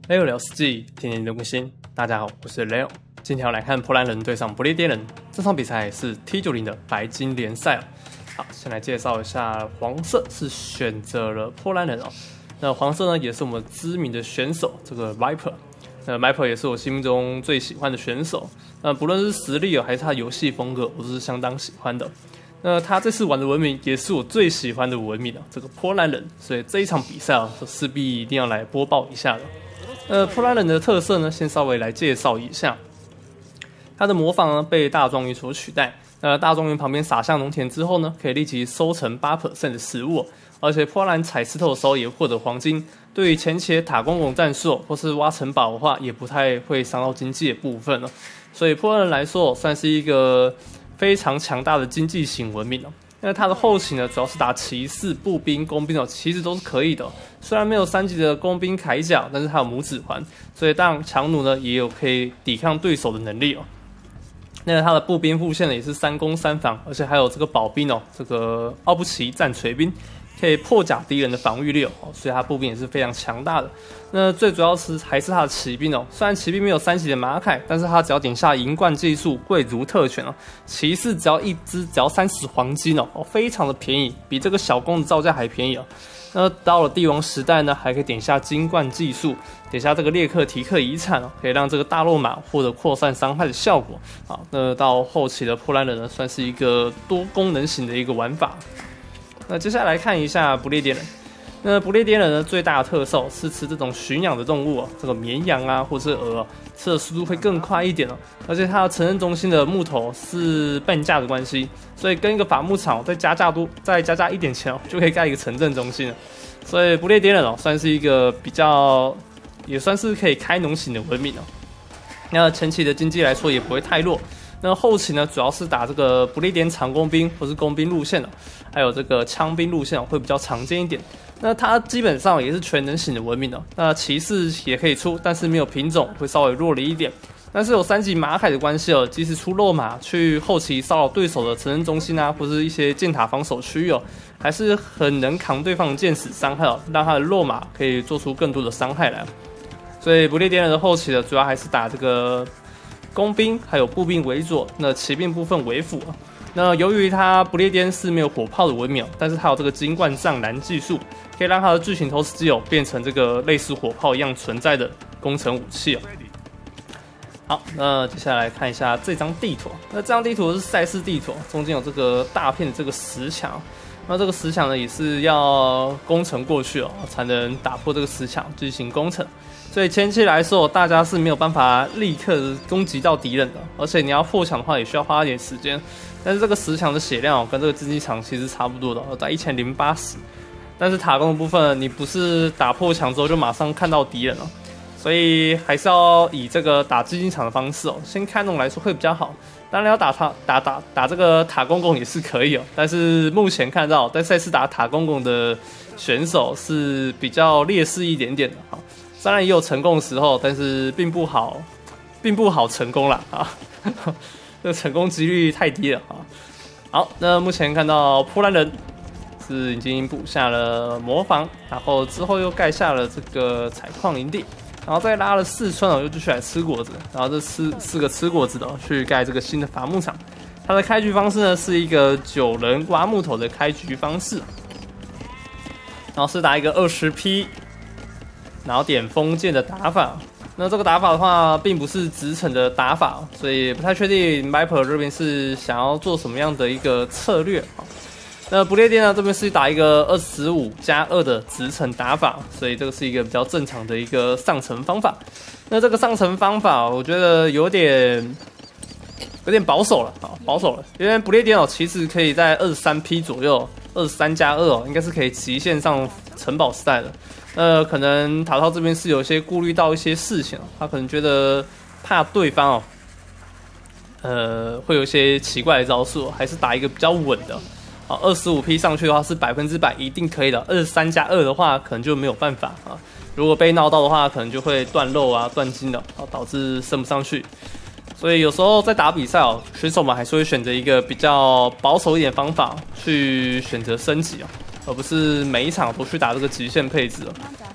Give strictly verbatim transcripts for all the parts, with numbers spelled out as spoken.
Leo 聊世纪，天天更新。大家好，我是 Leo。今天要来看波兰人对上不列颠人，这场比赛是 T 九十 的白金联赛哦。好，先来介绍一下，黄色是选择了波兰人哦。那黄色呢，也是我们知名的选手，这个 Viper。那 Viper 也是我心目中最喜欢的选手。那不论是实力哦，还是他游戏风格，我都是相当喜欢的。那他这次玩的文明也是我最喜欢的文明啊，这个波兰人。所以这一场比赛啊，势必一定要来播报一下的。呃，波兰人的特色呢，先稍微来介绍一下。他的魔法呢被大庄园所取代。那大庄园旁边撒下农田之后呢，可以立即收成 百分之八 的食物，而且波兰采石头的时候也获得黄金。对于前期的塔公公战术或是挖城堡的话，也不太会伤到经济的部分了。所以波兰人来说，算是一个非常强大的经济型文明了。那它的后期呢，主要是打骑士、步兵、工兵哦，其实都是可以的。虽然没有三级的工兵铠甲，但是它有拇指环，所以当强弩呢也有可以抵抗对手的能力哦。那它的步兵副线呢也是三攻三防，而且还有这个保兵哦，这个奥布奇战锤兵可以破甲敌人的防御力哦，所以它步兵也是非常强大的。那最主要是还是它的骑兵哦，虽然骑兵没有三级的马凯，但是它只要点下银冠技术、贵族特权哦，骑士只要一只只要三十黄金哦，非常的便宜，比这个小弓的造价还便宜哦。那到了帝王时代呢，还可以点下金冠技术，点下这个列克提克遗产哦，可以让这个大肉马获得扩散伤害的效果。好，那到后期的波兰人呢，算是一个多功能型的一个玩法。那接下来看一下不列颠人。那不列颠人呢，最大的特色是吃这种驯养的动物哦，这个绵羊啊，或者是鹅哦，吃的速度会更快一点哦。而且它的城镇中心的木头是半价的关系，所以跟一个伐木场再加价多，再加价一点钱哦，就可以盖一个城镇中心了。所以不列颠人哦，算是一个比较，也算是可以开农型的文明哦。那前期的经济来说也不会太弱。那后期呢，主要是打这个不列颠长弓兵或是工兵路线的，还有这个枪兵路线会比较常见一点。那它基本上也是全能型的文明的。那骑士也可以出，但是没有品种，会稍微弱了一点。但是有三级马凯的关系哦，即使出肉马去后期骚扰对手的城镇中心啊，或是一些箭塔防守区域哦，还是很能扛对方的箭矢伤害哦，让他的肉马可以做出更多的伤害来。所以不列颠人的后期的主要还是打这个工兵还有步兵为主，那骑兵部分为辅。那由于它不列颠是没有火炮的文明，但是它有这个金冠藏蓝技术，可以让它的巨型投石机哦变成这个类似火炮一样存在的工程武器哦。好，那接下来看一下这张地图。那这张地图是赛事地图，中间有这个大片的这个石墙。那这个石墙呢，也是要攻城过去哦，才能打破这个石墙进行攻城。所以前期来说，大家是没有办法立刻攻击到敌人的，而且你要破墙的话，也需要花一点时间。但是这个石墙的血量、哦、跟这个竞技场其实差不多的，在一千零八十。但是塔攻的部分，你不是打破墙之后就马上看到敌人了，所以还是要以这个打竞技场的方式哦，先开农来说会比较好。当然要打塔打打打这个塔公公也是可以哦，但是目前看到在赛事打塔公公的选手是比较劣势一点点的哈。当然也有成功的时候，但是并不好，并不好成功啦啊，这个成功几率太低了啊。好，那目前看到波兰人是已经补下了磨坊，然后之后又盖下了这个采矿营地。然后再拉了四村哦，又继续来吃果子，然后这四四个吃果子的、哦、去盖这个新的伐木场。它的开局方式呢是一个九人挖木头的开局方式，然后是打一个二十匹，然后点封建的打法。那这个打法的话，并不是直程的打法，所以不太确定 Viper 这边是想要做什么样的一个策略啊。那不列颠呢，这边是打一个二十五加二的直程打法，所以这个是一个比较正常的一个上层方法。那这个上层方法，我觉得有点有点保守了啊，保守了，因为不列颠哦，其实可以在二十三匹左右，二十三加二哦，应该是可以极限上城堡时代的。呃，可能塔涛这边是有些顾虑到一些事情，他可能觉得怕对方哦，呃，会有一些奇怪的招数，还是打一个比较稳的。好，二十五匹上去的话是百分之百一定可以的，二十三加二的话可能就没有办法啊。如果被闹到的话，可能就会断肉啊、断筋的，啊，导致升不上去。所以有时候在打比赛哦，选手们还是会选择一个比较保守一点方法去选择升级哦，而不是每一场都去打这个极限配置哦。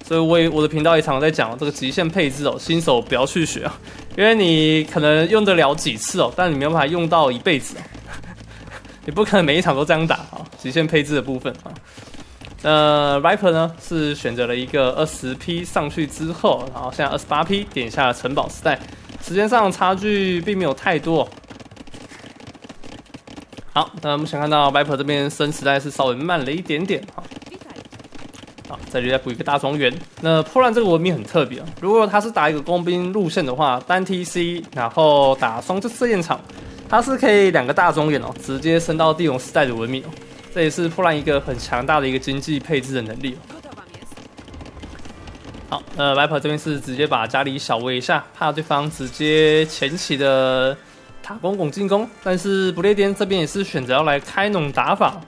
所以我也我的频道也常常在讲这个极限配置哦，新手不要去学啊，因为你可能用得了几次哦，但你没有办法用到一辈子哦，你不可能每一场都这样打啊。极限配置的部分啊，呃 ，Viper 呢是选择了一个二十 P 上去之后，然后现在二十八 P 点下了城堡时代，时间上差距并没有太多。好，那目前看到 Viper 这边升时代是稍微慢了一点点啊。好，这里再补一个大庄园。那破烂这个文明很特别啊，如果他是打一个工兵路线的话，单 T C 然后打双射箭场，它是可以两个大庄园哦，直接升到地龙时代的文明哦。这也是破烂一个很强大的一个经济配置的能力哦。好，呃 ，Viper 这边是直接把家里小围一下，怕对方直接前期的塔攻拱进攻，但是不列颠这边也是选择要来开农打法。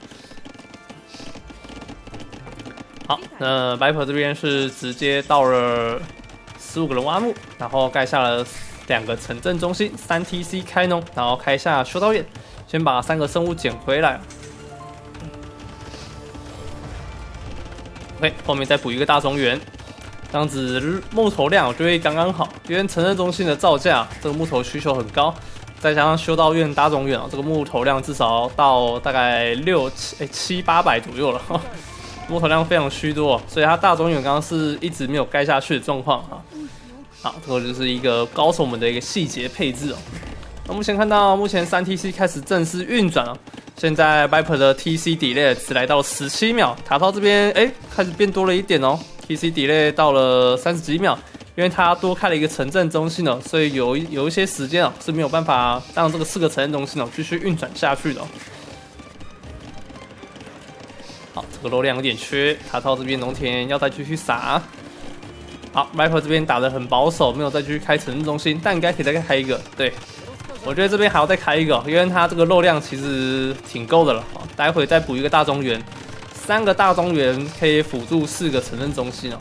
好，那 Viper 这边是直接到了十五个人挖墓，然后盖下了两个城镇中心，三 T C 开农，然后开下修道院，先把三个生物捡回来。OK， 后面再补一个大庄园，这样子木头量就会刚刚好，因为城镇中心的造价这个木头需求很高，再加上修道院大庄园啊，这个木头量至少到大概六七哎七八百左右了。木头量非常虚多，所以它大庄园刚刚是一直没有盖下去的状况啊。好，这个就是一个高手们的一个细节配置哦。那目前看到，目前三 T C 开始正式运转了。现在 Viper 的 T C delay 只来到了十七秒，塔套这边哎开始变多了一点哦 ，T C delay 到了三十几秒，因为它多开了一个城镇中心哦，所以有有一些时间哦是没有办法让这个四个城镇中心哦继续运转下去的哦。好，这个肉量有点缺，塔套这边农田要再继续撒。好 ，Viper 这边打得很保守，没有再继续开城镇中心，但应该可以再开一个。对，我觉得这边还要再开一个，因为它这个肉量其实挺够的了。待会再补一个大庄园，三个大庄园可以辅助四个城镇中心哦。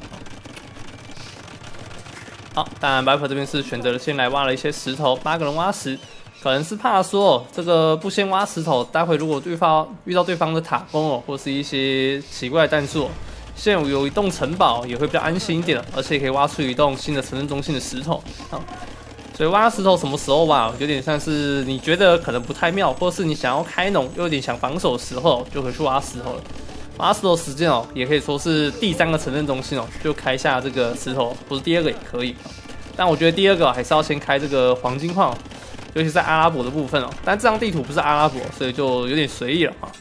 好，当然 Viper 这边是选择了先来挖了一些石头，八个人挖石。可能是怕说这个不先挖石头，待会如果对方遇到对方的塔攻哦，或是一些奇怪的弹数，现有有一栋城堡也会比较安心一点，而且可以挖出一栋新的城镇中心的石头。好，所以挖石头什么时候挖，有点像是你觉得可能不太妙，或是你想要开农又有点想防守的时候，就可以去挖石头了。挖石头时间哦，也可以说是第三个城镇中心哦，就开下这个石头，或是第二个也可以。但我觉得第二个还是要先开这个黄金矿。尤其在阿拉伯的部分哦，但这张地图不是阿拉伯，所以就有点随意了啊。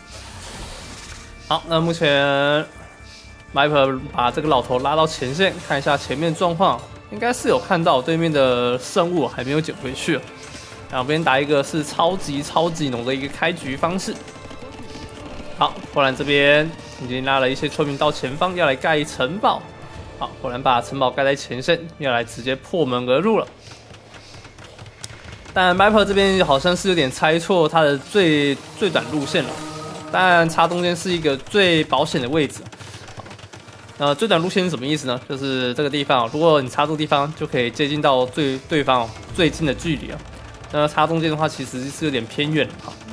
好，那目前 Viper 把这个老头拉到前线，看一下前面状况，应该是有看到对面的生物还没有捡回去。两边打一个是超级超级浓的一个开局方式。好，波兰这边已经拉了一些村民到前方，要来盖城堡。好，波兰把城堡盖在前线，要来直接破门而入了。但 Viper 这边好像是有点猜错它的最最短路线了，当然插中间是一个最保险的位置。呃，最短路线是什么意思呢？就是这个地方，如果你插这个地方，就可以接近到最对方最近的距离啊。那插中间的话，其实是有点偏远的哈。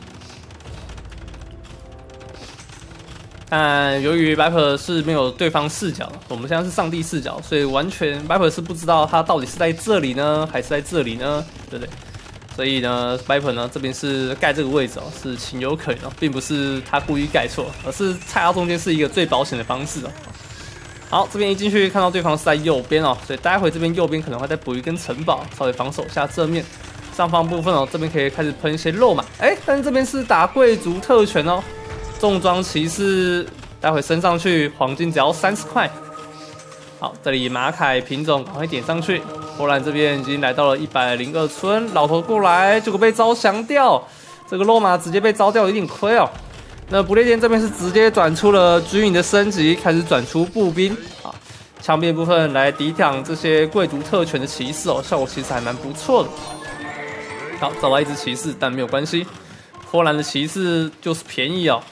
但由于 Viper 是没有对方视角，我们现在是上帝视角，所以完全 Viper 是不知道他到底是在这里呢，还是在这里呢，对不对？所以呢 ，Viper 呢这边是盖这个位置哦，是情有可原哦，并不是他故意盖错，而是菜到中间是一个最保险的方式哦。好，这边一进去看到对方是在右边哦，所以待会这边右边可能会再补一根城堡，稍微防守下正面。上方部分哦，这边可以开始喷一些肉嘛，哎，但是这边是打贵族特权哦。重装骑士，待会升上去，黄金只要三十块。好，这里马凯品种赶快点上去。波兰这边已经来到了一百零二村，老头过来，结果被招降掉。这个肉马直接被招掉，有点亏哦。那不列颠这边是直接转出了军营的升级，开始转出步兵啊，枪兵部分来抵挡这些贵族特权的骑士哦，效果其实还蛮不错的。好，找到一只骑士，但没有关系，波兰的骑士就是便宜哦。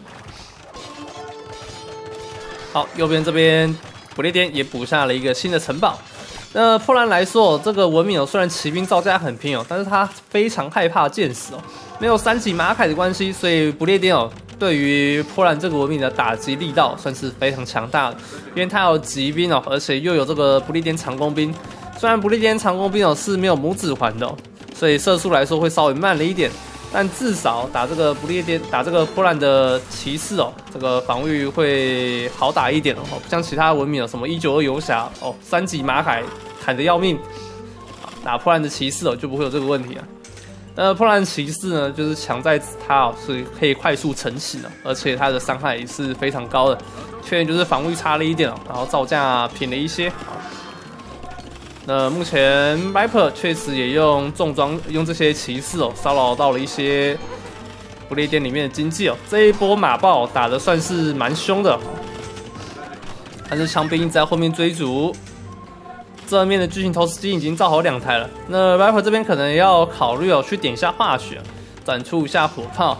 好，右边这边不列颠也补下了一个新的城堡。那波兰来说，这个文明哦，虽然骑兵造价很拼哦，但是他非常害怕箭矢哦。没有三级马凯的关系，所以不列颠哦对于波兰这个文明的打击力道算是非常强大的，因为它有骑兵哦，而且又有这个不列颠长弓兵。虽然不列颠长弓兵哦是没有拇指环的、哦，所以射速来说会稍微慢了一点，但至少打这个不列颠打这个波兰的骑士哦，这个防御会好打一点哦，不像其他文明有什么一九二游侠哦，三级马凯砍得要命，打波兰的骑士哦就不会有这个问题啊。那波兰骑士呢，就是强在它哦是可以快速成型的，而且它的伤害也是非常高的。缺点就是防御差了一点哦，然后造价平了一些。那目前 Viper 确实也用重装用这些骑士哦骚扰到了一些不列颠里面的经济哦。这一波马爆打得算是蛮凶的，但是枪兵在后面追逐。正面的巨型投石机已经造好两台了，那 Viper 这边可能要考虑哦，去点一下化学，转出一下火炮，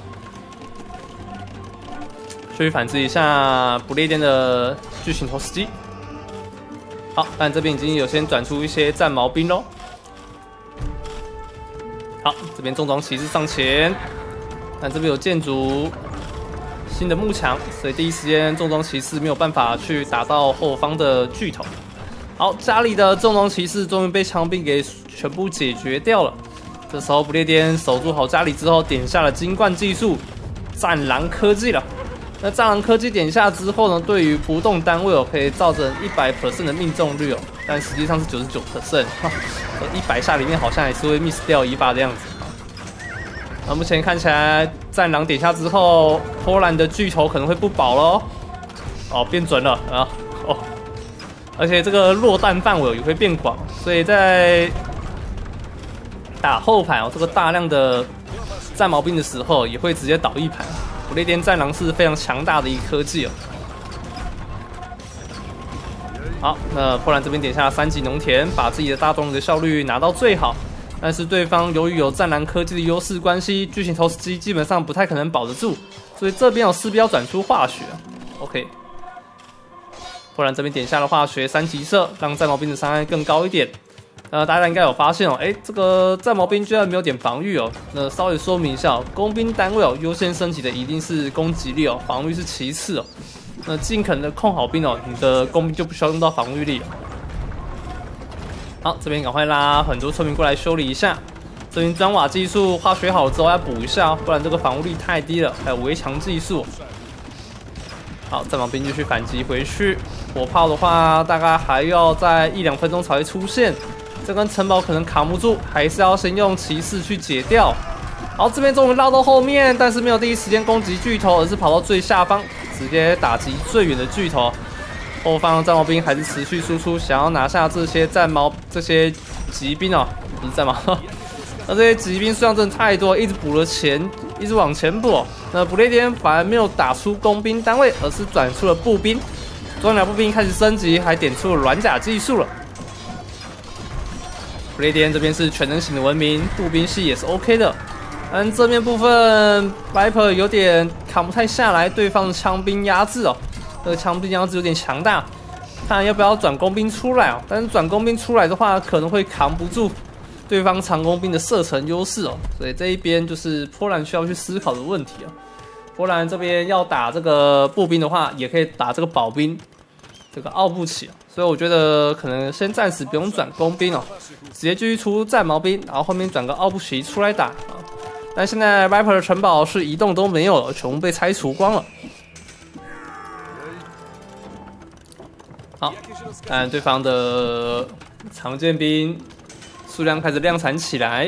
去反制一下不列颠的巨型投石机。好，但这边已经有先转出一些战矛兵喽。好，这边重装骑士上前，但这边有建筑新的幕墙，所以第一时间重装骑士没有办法去打到后方的巨头。好，家里的重装骑士终于被枪兵给全部解决掉了。这时候不列颠守住好家里之后，点下了金冠技术战狼科技了。那战狼科技点下之后呢，对于不动单位哦，可以造成 百分之百 的命中率哦，但实际上是 百分之九十九，一百下里面好像还是会 miss 掉一发的样子。那目前看起来战狼点下之后，波兰的巨头可能会不保喽。哦，变准了啊！哦。而且这个落弹范围也会变广，所以在打后排哦，这个大量的战矛兵的时候，也会直接倒一排。不列颠战狼是非常强大的一个科技哦。好，那波兰这边点下三级农田，把自己的大动力的效率拿到最好。但是对方由于有战狼科技的优势关系，巨型投石机基本上不太可能保得住，所以这边有势必要转出化学。OK。波兰这边点下了化学三级射，让战矛兵的伤害更高一点。呃，大家应该有发现哦，哎，这个战矛兵居然没有点防御哦。那稍微说明一下、哦，工兵单位哦，优先升级的一定是攻击力哦，防御是其次哦。那尽可能的控好兵哦，你的工兵就不需要用到防御力了。好，这边赶快拉很多村民过来修理一下。这边砖瓦技术化学好之后要补一下、哦，不然这个防御力太低了。还有围墙技术。好，战矛兵继续反击回去。火炮的话，大概还要在一两分钟才会出现。这根城堡可能扛不住，还是要先用骑士去解掉。好，这边终于绕到后面，但是没有第一时间攻击巨头，而是跑到最下方，直接打击最远的巨头。后方战矛兵还是持续输出，想要拿下这些战矛、这些骑兵哦，不是战矛。那这些骑兵数量真的太多，一直补了钱，一直往前补、哦。那不列颠反而没有打出工兵单位，而是转出了步兵。装甲步兵开始升级，还点出了软甲技术了。不列颠这边是全能型的文明，步兵系也是 OK 的。但正面部分 ，Viper 有点扛不太下来对方的枪兵压制哦。这个枪兵压制有点强大，看要不要转工兵出来哦。但是转工兵出来的话，可能会扛不住对方长工兵的射程优势哦。所以这一边就是波兰需要去思考的问题哦。波兰这边要打这个步兵的话，也可以打这个保兵。这个奥布奇，所以我觉得可能先暂时不用转工兵哦，直接继续出战矛兵，然后后面转个奥布奇出来打啊。但现在 Viper 的城堡是一栋都没有了，全部被拆除光了。好，看对方的长剑兵数量开始量产起来。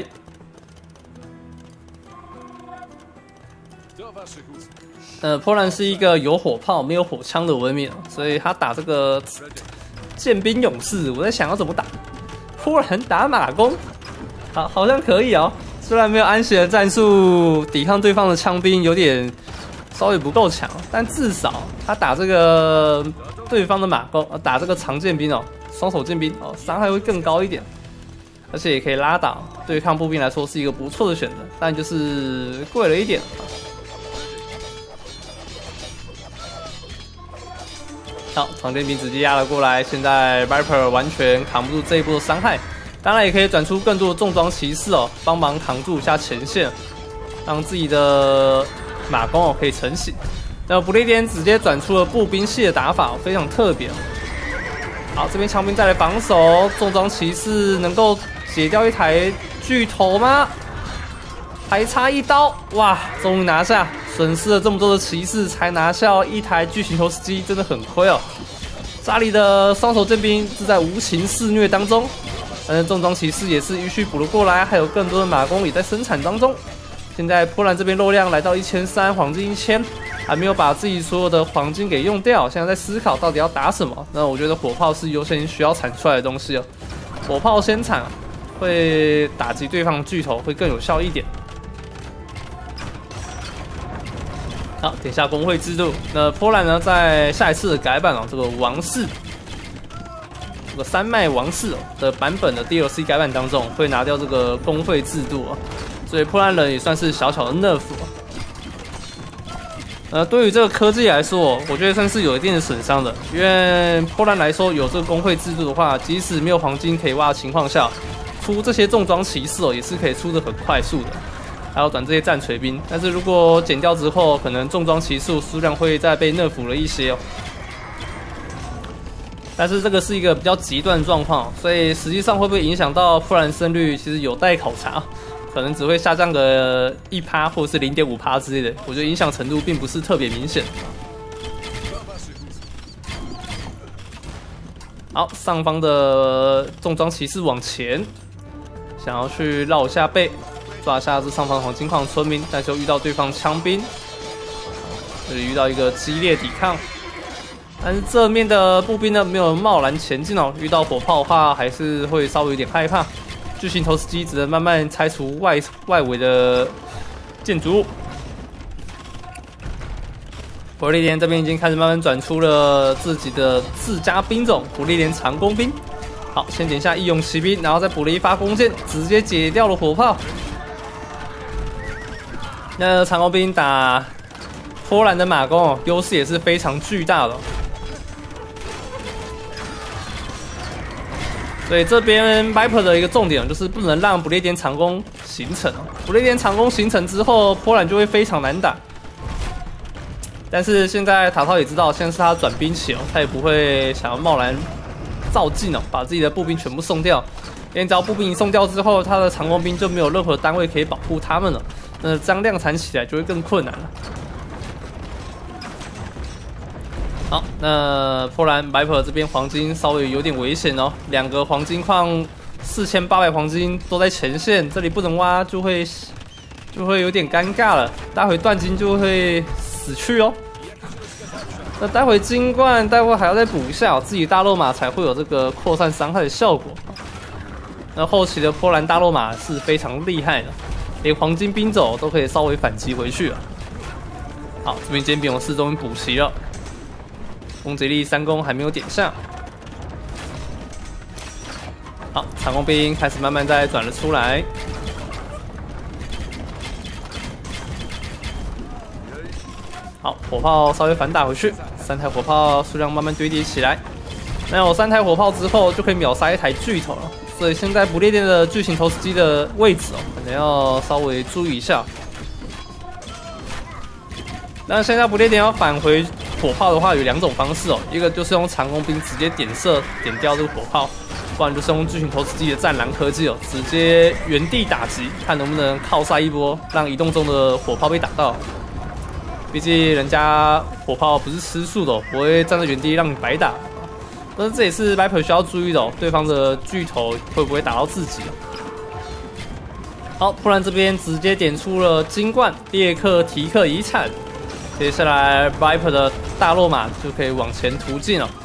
呃，波兰是一个有火炮没有火枪的文明，所以他打这个剑兵勇士，我在想要怎么打。波兰打马弓，好，好像可以哦。虽然没有安血的战术，抵抗对方的枪兵有点稍微不够强，但至少他打这个对方的马弓，打这个长剑兵哦，双手剑兵哦，伤害会更高一点，而且也可以拉倒，对抗步兵来说是一个不错的选择，但就是贵了一点。好，长剑兵直接压了过来，现在 Viper 完全扛不住这一波的伤害，当然也可以转出更多的重装骑士哦，帮忙扛住一下前线，让自己的马弓哦可以成型。那不列颠直接转出了步兵系的打法，非常特别。好，这边枪兵再来防守，重装骑士能够解掉一台巨头吗？还差一刀，哇，终于拿下！损失了这么多的骑士，才拿下一台巨型投石机，真的很亏哦。扎里的双手剑兵是在无情肆虐当中，但是重装骑士也是陆续补了过来，还有更多的马弓也在生产当中。现在波兰这边肉量来到一千三，黄金一千，还没有把自己所有的黄金给用掉，现在在思考到底要打什么。那我觉得火炮是优先需要产出来的东西哦，火炮先产会打击对方巨头，会更有效一点。好，点下工会制度。那波兰呢，在下一次的改版哦，这个王室，这个山脉王室的版本的 D L C 改版当中，会拿掉这个工会制度哦。所以波兰人也算是小小的 nerf。呃，对于这个科技来说，我觉得算是有一定的损伤的。因为波兰来说，有这个工会制度的话，即使没有黄金可以挖的情况下，出这些重装骑士哦，也是可以出的很快速的。还有短这些战锤兵，但是如果减掉之后，可能重装骑士数量会再被 nerf 了一些哦。但是这个是一个比较极端的状况，所以实际上会不会影响到波兰胜率，其实有待考察。可能只会下降个一趴或者是零点五趴之类的，我觉得影响程度并不是特别明显。好，上方的重装骑士往前，想要去绕一下背，抓下这上方黄金矿村民，但是又遇到对方枪兵，这里遇到一个激烈抵抗。但是这面的步兵呢没有贸然前进哦，遇到火炮的话还是会稍微有点害怕。巨型投石机只能慢慢拆除外外围的建筑物。不列颠这边已经开始慢慢转出了自己的自家兵种——不列颠长弓兵。好，先点下义勇骑兵，然后再补了一发弓箭，直接解掉了火炮。那长弓兵打波兰的马弓哦，优势也是非常巨大的。所以这边 Viper 的一个重点就是不能让不列颠长弓形成哦。不列颠长弓形成之后，波兰就会非常难打。但是现在塔涛也知道，现在是他转兵期哦，他也不会想要贸然造进哦，把自己的步兵全部送掉。因为只要步兵一送掉之后，他的长弓兵就没有任何单位可以保护他们了，那这样量产起来就会更困难了。好，那波兰 Viper 这边黄金稍微有点危险哦，两个黄金矿四千八百黄金都在前线，这里不能挖就会就会有点尴尬了，待会断金就会死去哦。那待会金冠，待会还要再补一下、哦，自己大肉马才会有这个扩散伤害的效果。那后期的波兰大肉马是非常厉害的，连黄金兵种都可以稍微反击回去了。好，这边尖兵勇士终于补齐了。攻击力三攻还没有点上，好，长弓兵开始慢慢再转了出来。好，火炮稍微反打回去，三台火炮数量慢慢堆叠起来。那有三台火炮之后，就可以秒杀一台巨头了。所以现在不列颠的巨型投石机的位置哦，可能要稍微注意一下。那现在不列颠要返回火炮的话，有两种方式哦，一个就是用长弓兵直接点射点掉这个火炮，不然就是用巨型投石机的战狼科技哦，直接原地打击，看能不能靠杀一波，让移动中的火炮被打到。毕竟人家火炮不是吃素的、哦，不会站在原地让你白打。但是这也是 Viper 需要注意的哦，对方的巨头会不会打到自己哦？好，波兰这边直接点出了金冠列克提克遗产。接下来 Viper 的大肉马就可以往前突进了。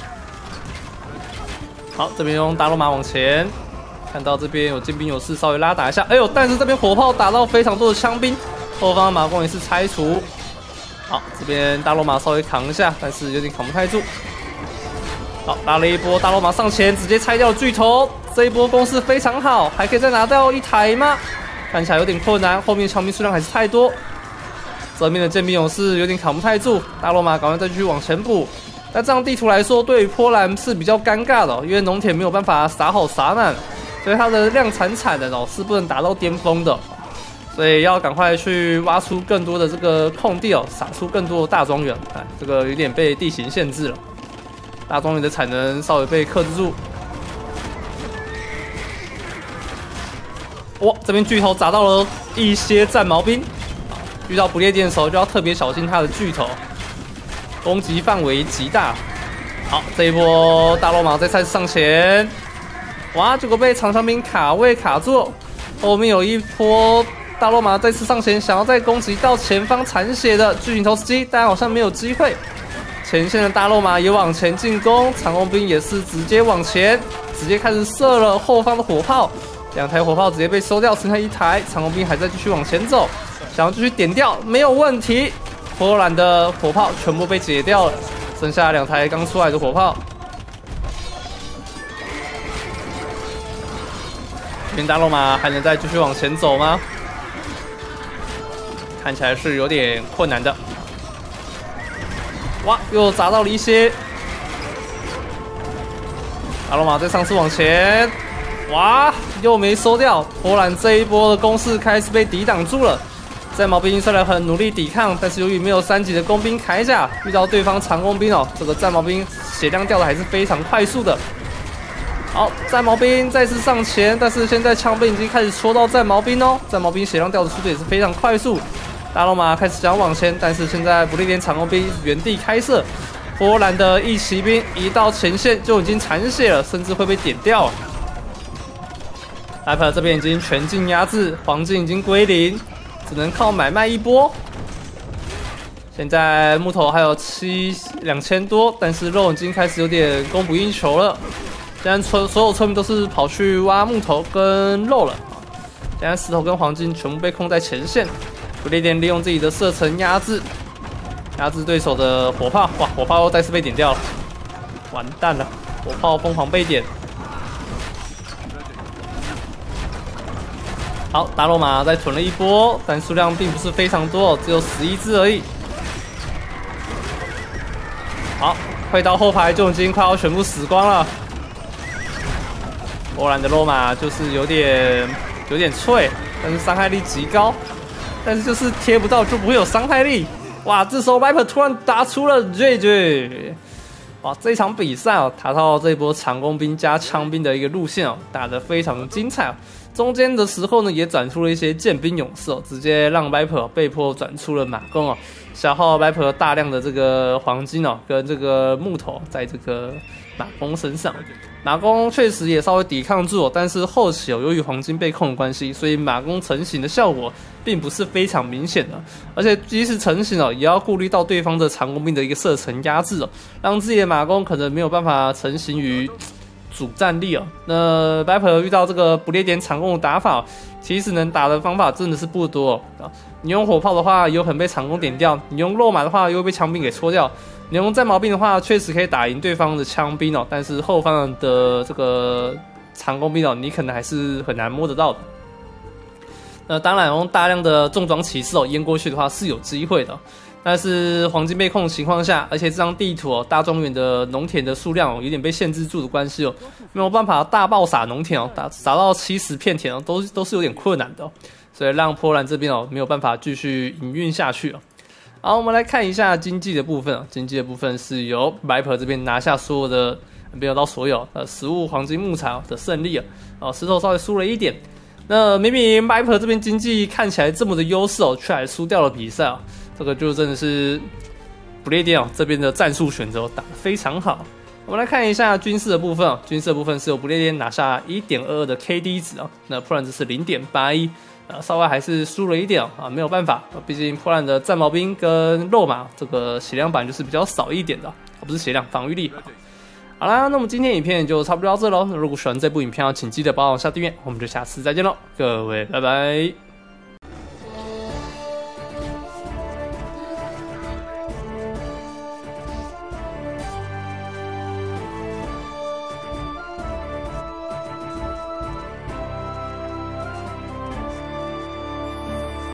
好，这边用大肉马往前，看到这边有精兵勇士稍微拉打一下，哎呦，但是这边火炮打到非常多的枪兵，后方的马弓也是拆除。好，这边大肉马稍微扛一下，但是有点扛不太住。好，拉了一波大肉马上前，直接拆掉巨头，这一波攻势非常好，还可以再拿到一台吗？看起来有点困难，后面枪兵数量还是太多。正面的剑兵勇士有点扛不太住，大罗马赶快再继续往前补。那这样地图来说，对于波兰是比较尴尬的、哦，因为农田没有办法撒好撒满，所以它的量产产能哦是不能达到巅峰的。 所以要赶快去挖出更多的这个空地哦，撒出更多的大庄园。哎，这个有点被地形限制了，大庄园的产能稍微被克制住。哇，这边巨头砸到了一些战矛兵，遇到不列颠的时候就要特别小心他的巨头，攻击范围极大。好，这一波大罗马再次上前，哇，结果被长枪兵卡位卡住，后面有一波。大罗马再次上前，想要再攻击到前方残血的巨型投石机，但好像没有机会。前线的大罗马也往前进攻，长弓兵也是直接往前，直接开始射了后方的火炮，两台火炮直接被收掉，剩下一台。长弓兵还在继续往前走，想要继续点掉，没有问题。波兰的火炮全部被解掉了，剩下两台刚出来的火炮。这边大罗马还能再继续往前走吗？看起来是有点困难的。哇，又砸到了一些。大罗马再上次往前，哇，又没收掉。波兰这一波的攻势开始被抵挡住了。战矛兵虽然很努力抵抗，但是由于没有三级的工兵铠甲，遇到对方长弓兵哦，这个战矛兵血量掉的还是非常快速的。好，战矛兵再次上前，但是现在枪兵已经开始戳到战矛兵哦，战矛兵血量掉的速度也是非常快速。大罗马开始想往前，但是现在不列颠长弓兵原地开射，波兰的义骑兵一到前线就已经残血了，甚至会被点掉。莱普这边已经全境压制，黄金已经归零，只能靠买卖一波。现在木头还有七两千多，但是肉已经开始有点供不应求了。现在村所有村民都是跑去挖木头跟肉了，现在石头跟黄金全部被控在前线。不列颠利用自己的射程压制，压制对手的火炮。哇，火炮又再次被点掉了，完蛋了！火炮疯狂被点。好，大罗马再囤了一波，但数量并不是非常多，只有十一只而已。好，快到后排就已经快要全部死光了。波兰的罗马就是有点有点脆，但是伤害力极高。但是就是贴不到就不会有伤害力。哇，这时候 Viper 突然打出了 J J。哇，这一场比赛哦，塔套这一波长弓兵加枪兵的一个路线哦，打得非常精彩哦。中间的时候呢，也转出了一些剑兵勇士哦，直接让 Viper 被迫转出了马弓哦，消耗 Viper 大量的这个黄金哦，跟这个木头在这个马弓身上。马弓确实也稍微抵抗住、哦，但是后期哦，由于黄金被控的关系，所以马弓成型的效果并不是非常明显的。而且即使成型哦，也要顾虑到对方的长弓兵的一个射程压制哦，让自己的马弓可能没有办法成型于主战力哦。那 Viper 遇到这个不列颠长弓的打法、哦，其实能打的方法真的是不多哦。你用火炮的话，有可能被长弓点掉；你用肉马的话，又会被枪兵给戳掉。你用战矛兵的话，确实可以打赢对方的枪兵哦，但是后方的这个长弓兵哦，你可能还是很难摸得到的。那当然，用大量的重装骑士哦淹过去的话是有机会的，但是黄金被控的情况下，而且这张地图哦，大庄园的农田的数量哦有点被限制住的关系哦，没有办法大爆撒农田哦，打撒到七十片田哦，都都是有点困难的、哦，所以让波兰这边哦没有办法继续营运下去哦。好，我们来看一下经济的部分。经济的部分是由 Viper 这边拿下所有的，没有到所有呃食物、黄金、木材的胜利啊。哦，石头稍微输了一点。那明明 Viper 这边经济看起来这么的优势哦，却还输掉了比赛啊。这个就真的是不列颠哦这边的战术选择打得非常好。我们来看一下军事的部分哦，军事的部分是由不列颠拿下 一点二二 的 K D 值啊，那波兰值是 零点八一。呃，稍微还是输了一点啊，没有办法，毕竟波兰的战矛兵跟肉马这个血量版就是比较少一点的，不是血量，防御力。好啦，那么今天影片就差不多到这喽。如果喜欢这部影片，请记得帮我下订阅，我们就下次再见喽，各位，拜拜。